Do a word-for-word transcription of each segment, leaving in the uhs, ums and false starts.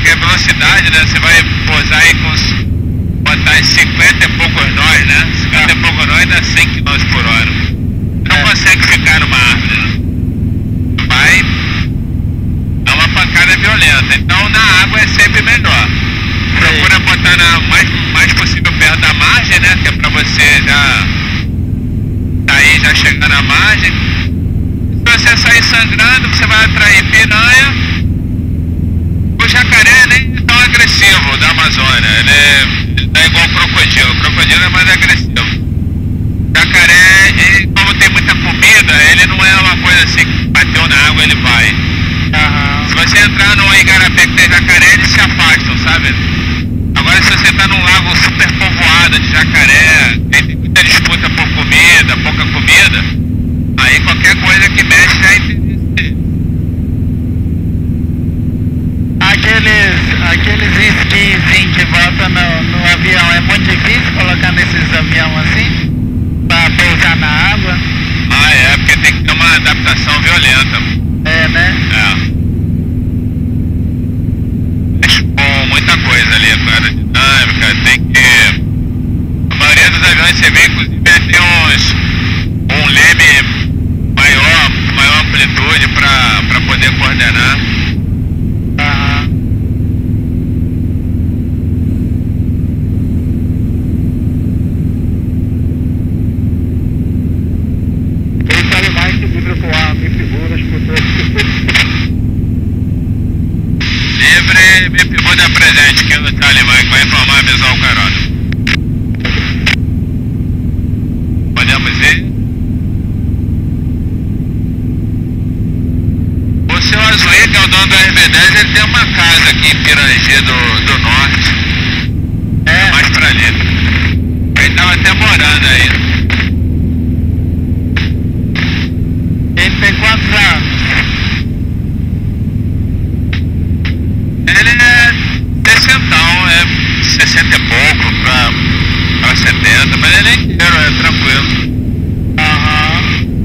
que é velocidade, né? Você vai pousar aí com botar cinquenta e poucos nós, né? cinquenta e poucos nós dá cem quilômetros por hora. Não é. Consegue ficar numa árvore, né? Vai, é uma pancada violenta. Então na água é sempre melhor. Procura botar na mais, mais possível perto da margem, né? Que é pra você já sair, já chegar na margem. Se você sair sangrando, você vai atrair piranha. O jacaré nem é tão agressivo da Amazônia. Ele é, ele é igual o crocodilo. O crocodilo é mais agressivo. O jacaré, ele, como tem muita comida, ele não é uma coisa assim que bateu na água ele vai. Uhum. Se você entrar num igarapé que tem jacaré, eles se afastam, sabe? Agora se você tá num lago super povoado de jacaré, tem muita disputa por comida, pouca comida, aí qualquer coisa que mexe já é interesse. Aqueles, aqueles esquisinhos que botam no, no avião, é muito difícil colocar nesses aviões assim? Pra pousar na água? Ah, é, porque tem que ter uma adaptação violenta. É, né? É. Mexe com muita coisa ali, com a aerodinâmica, tem que... A maioria dos aviões você vê, inclusive, tem uns... um leme maior, maior amplitude pra, pra poder coordenar. Aham. Esse animais que vibra com ar, me figura as pessoas. Livre, me figura presente, que é o Talibã, que vai informar visual carona. Podemos ir? O seu Azuí, que é o dono do R B dez, ele tem uma casa aqui em Pirangi do, do Norte. É. Mais pra ali. Ele tava até morando aí. Ele tem quantos anos? Ele é sessentão, é sessenta e pouco pra, pra setenta, mas ele é inteiro, é tranquilo. Aham.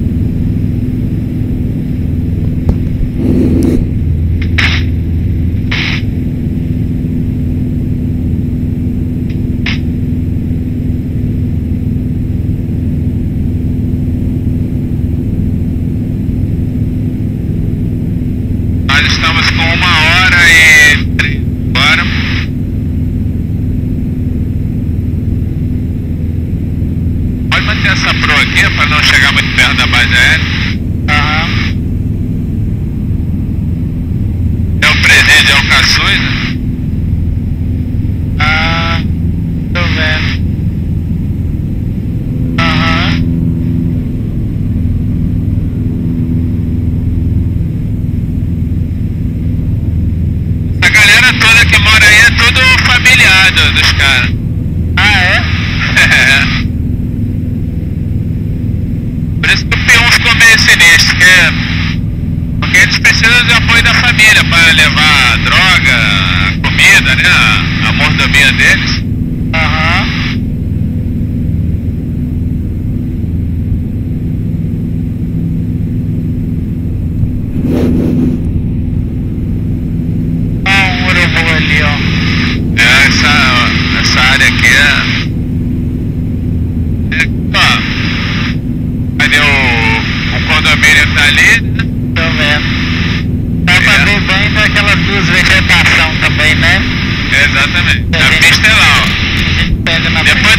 Nós estamos com uma hora e três agora. Pode manter essa pro aqui para não chegar muito perto da base aérea. Aham. É o presídio, é o Caçuz, né? Ah, tô vendo. Aham. A galera toda que mora aí é tudo familiar do- dos caras. Ah, é? É. Por isso que o P um ficou meio sinistro, que, porque eles precisam de apoio da família para levar a droga, a comida, né? A, a mordomia deles. Aham. Ah, um urubu ali, ó. É, essa, essa área aqui é. é ó, cadê o, o condomínio que tá ali, né? Tô vendo. Dá pra É. ver bem daquelas duas vegetação também, né? Exatamente. É, A gente. pista é lá, ó. A gente pega na Depois